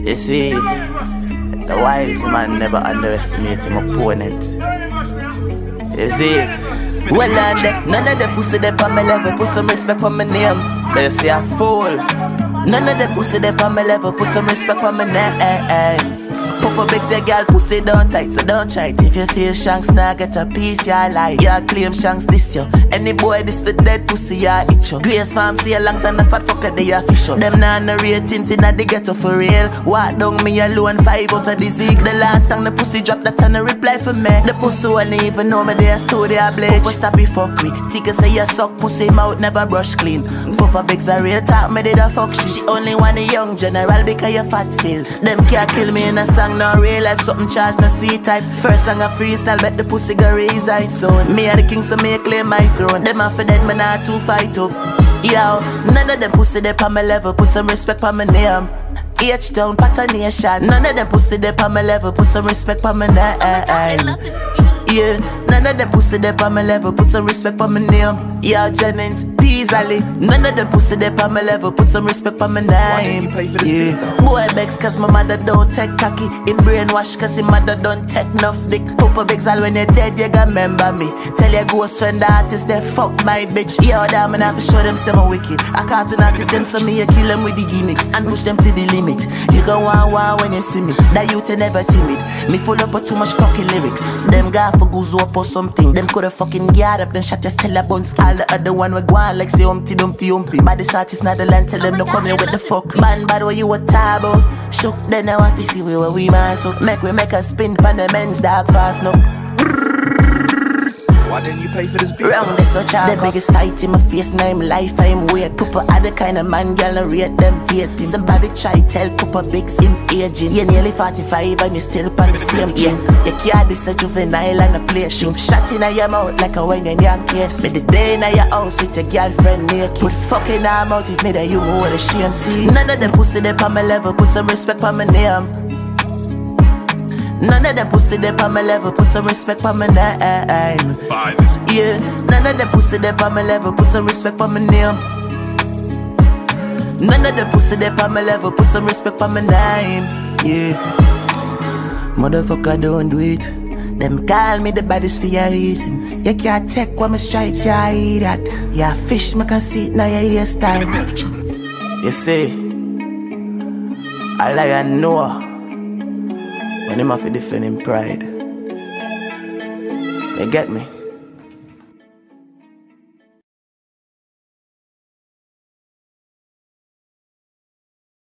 You see, the wise man never underestimate him opponent. Is it? Well, none of the pussy they on my level, put some respect on my name. They say I fool. None of the pussy they on my level, put some respect on my name. Puppa begs your girl pussy down tight, so don't try it. If you feel shanks, now get a piece, ya like. Ya claim shanks this yo. Any boy this for dead pussy, ya itch yo. Grace farm see a long time, the fat fucker they official. Them nah no ratings in the ghetto for real. Walk down me alone, 5 out of the zig. The last song the pussy drop that and a reply for me. The pussy won't even know me, they a story a bleach. Puppa stop it fuck with. Tika say you suck pussy, mouth never brush clean. Puppa begs a real talk, me did a fuck shit. She only want a young general because you fat still. Them can't kill me in a song, no real life, something charge, no C-type. First song a freestyle, bet the pussy go raise its sound. Me a the king, so me claim my throne. Them a for dead, me not to fight up. Yo, none of them pussy they on my level, put some respect on my name. H-Town, Patternation. None of them pussy they on my level, put some respect on my name. Yeah, none of them pussy they on my level, put some respect on my name. Yeah, Jennings, Beasley. None of them pussy they on my level, put some respect on my name. Yeah, boy begs cause my mother don't take cocky. In brainwash cause his mother don't take enough dick. Puppa begs all when you're dead, you gon' remember me. Tell your ghost friend the artist they fuck my bitch. Yeah, damn, and I have to show them some wicked. I cartoon artist them so me you kill them with the gimmicks and push them to the limit. You go wow when you see me. That youth ain't never timid. Me full up with too much fucking lyrics. Them guy for goose up or something. Them coulda fucking get up, then shut your Stella buns. All the other one we go on like say Humpty Dumpty Humpy. But this artist not the land, tell them no come here with the fuck. Man, bad what you a tab about. Shook, then now I see where we man so make a spin pan the men's dog fast no. Why didn't you pay for this beat? Round is such a the biggest fight in my face, now I'm life, I'm weird. Puppa are the kind of man, girl, I rate them hating. Somebody try tell Puppa bigs him aging. You're nearly 45 and you still on the same thing. You can't this a juvenile and a play shoot. Shot in your mouth like a wing and yam case. But the day in your house with your girlfriend naked. Put fucking arm out if me that you more the shame see. None of them pussy they on my level, put some respect on my name. None of them pussy they on my level, put some respect on my name. Yeah, none of them pussy they on my level, put some respect on my name. None of them pussy they on my level, put some respect on my name. Yeah, motherfucker don't do it. Them call me the baddest for a reason. You can't take one my stripes, yeah, I eat that. Yeah, fish, me can see it now your hairstyle. You see, all I know when him have to defend him pride. You get me?